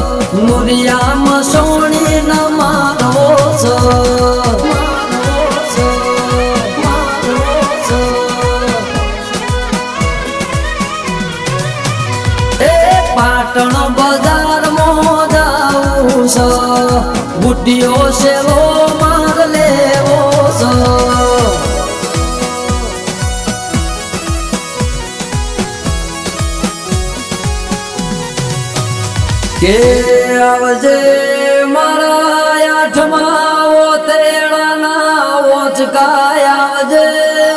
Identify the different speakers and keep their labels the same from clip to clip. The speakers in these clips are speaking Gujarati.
Speaker 1: મુરિયામાં સોણી ન મારો છો એ પાટણ બજારમાં જાઉં છો બુટીઓ સેવો માર લેવો છો કે આવજે મારા આઠમા ઓ તેડાના ઓચકાય આવજે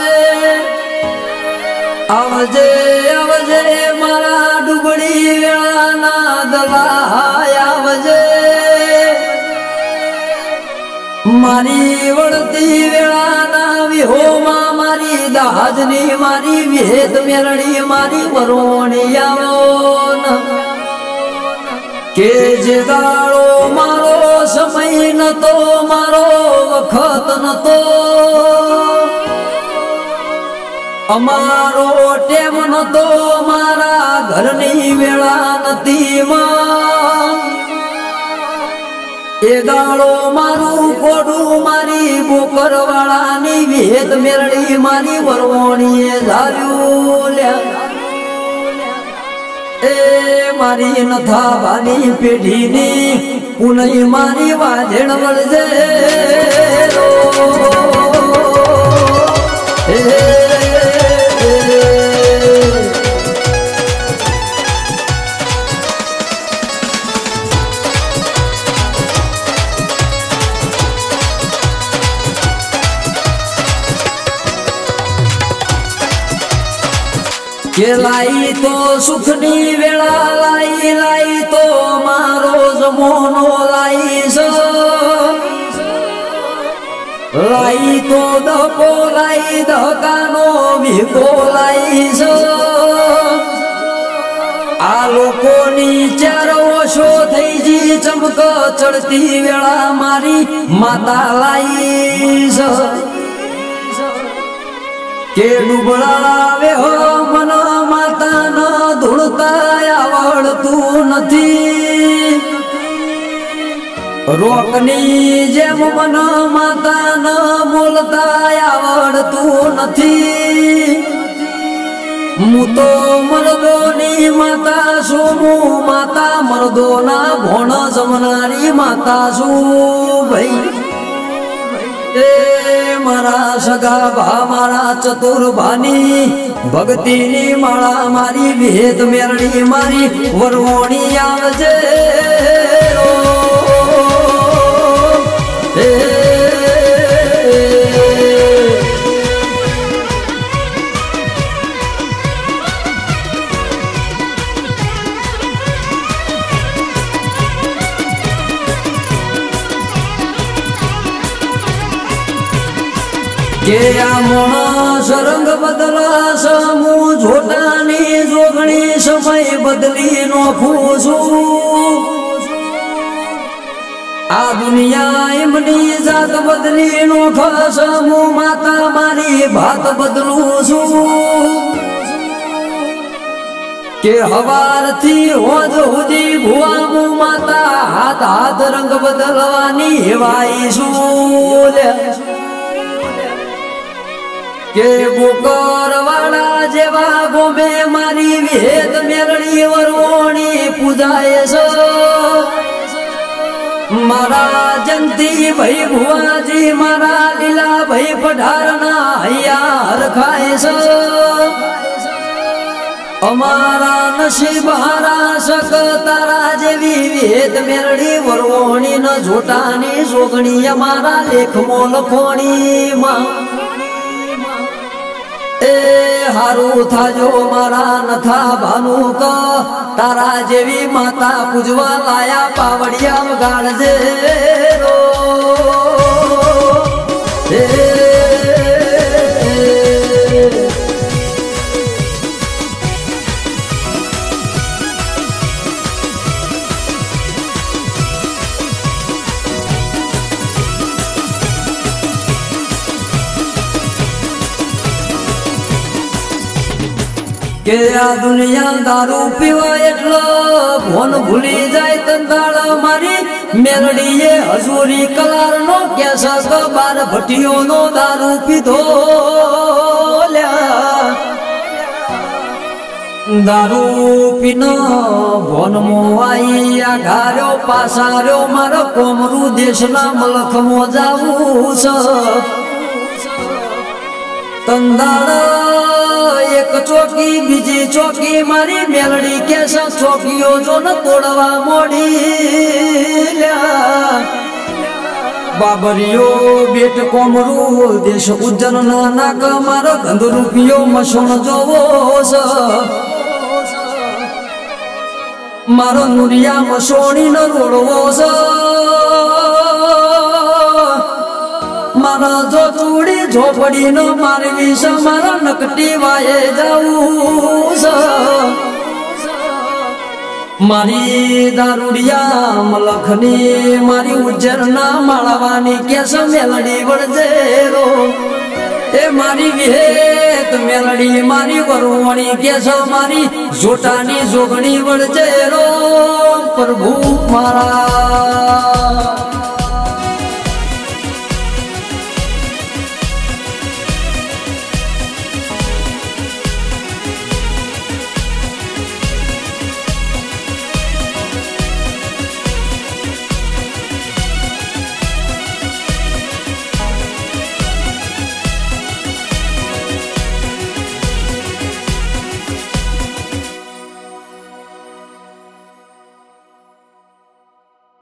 Speaker 1: આવજે આવજે મારા ડુબડી વેળાના દલાય આવજે મારી વળતી વેળાના વિહોમાં મારી દાજની મારી વેદ મેરડી મારી વરોણી આવો કે જે દાડો મારો સમય નતો મારો વખત નતો અમારો ટેમ નતો મારા ઘરની વેળા નથી માં એ દાડો મારું કોડું મારી બોકરવાળાની વેદ મેરડી મારી વરવણીએ ધાર્યું લ્યા એ મારી નથા ભાની પેઢીની પુનઈ મારી વાજણ વળજે કે લાઈ તો સુખની વેળા લાઈ લાઈ તો મારો જમોનો લાઈ લાઈ તો દકો લાઈ દકાનો ભીકો લાઈ આ લોકોની ચાર ઓછો થઈ જી ચમક ચડતી વેળા મારી માતા લાઈ કે ડૂબળાવે હો મન માતા ન ધૂળતા આવડતું નથી રોકની જેમ મન માતા ન બોલતા આવડતું નથી હું તો મરદોની માતા છું હું માતા મરદોના ભોણ જમનારી માતા છું ભાઈ એ મારા સગા ભા મારા ચતુર ભાની ભક્તિની માળા મારી વેદ મેરડી મારી વરવણી આવજે કે આ માણસ રંગ બદલાશ હું જોટાની જોગણી સમય બદલી નોખું છું આ દુનિયા એમની જાત બદલી નોખશ હું માતા મારી ભાત બદલું છું કે હવારથી હોજ સુધી ભુવા હું માતા હાથ હાથ રંગ બદલવાની હેવાઈ છું કે બોકર વાળા જેવા ગોમે મારી વેદ મેરડી વરવણી પૂજાય છે મારા જંતી ભાઈ ભુવાજી મારા લીલા ભાઈ પઢારના હૈયા હરખાય છે અમારા નસીબ હારા શક તારા જેવી વેદ મેરડી વરવણી ન જોટાની જોગણી અમારા લેખમો લખોણી માં એ હારું થાજો મારા નથા ભાનું ક તારા જેવી માતા પૂજવા લાયા પાવડિયા વગાડજે રો કે આ દુનિયા દારૂ પીવાય એટલે ભોન ભૂલી જાય તંદાળ મારી મેલડીએ હજુરી કલાર નો કેસ બાર ભટ્ટીઓ નો દારૂ પીધો દારૂ પીનો ભોન મોવાઈ આ ઘાર્યો પાસાર્યો મારો કોમરું દેશના મલખ મોજાવું છે તંદાળ એક ચોકી બીજી ચોકી મારી મેલડી કેસ ચોકીઓ જો ન તોડવા મોડી બાબરીઓ બેટ કોમરું દેશ ઉજ્જર ના નાક મારો ગંધ રૂપિયો મસણ જોવો છે મારો નુરિયા મસોણી નો રોડવો છે મારા જો ચૂડી ઝોપડી નો મારવી છે મારા નકટી વાયે જાવું છે મારી દારૂડિયા મલખની મારી ઉજ્જર ના માળવાની કેસ મેલડી વળજેરો એ મારી વિહેત મેલડી મારી વરવણી કેસ મારી જોટાની જોગણી વળજેરો પ્રભુ મારા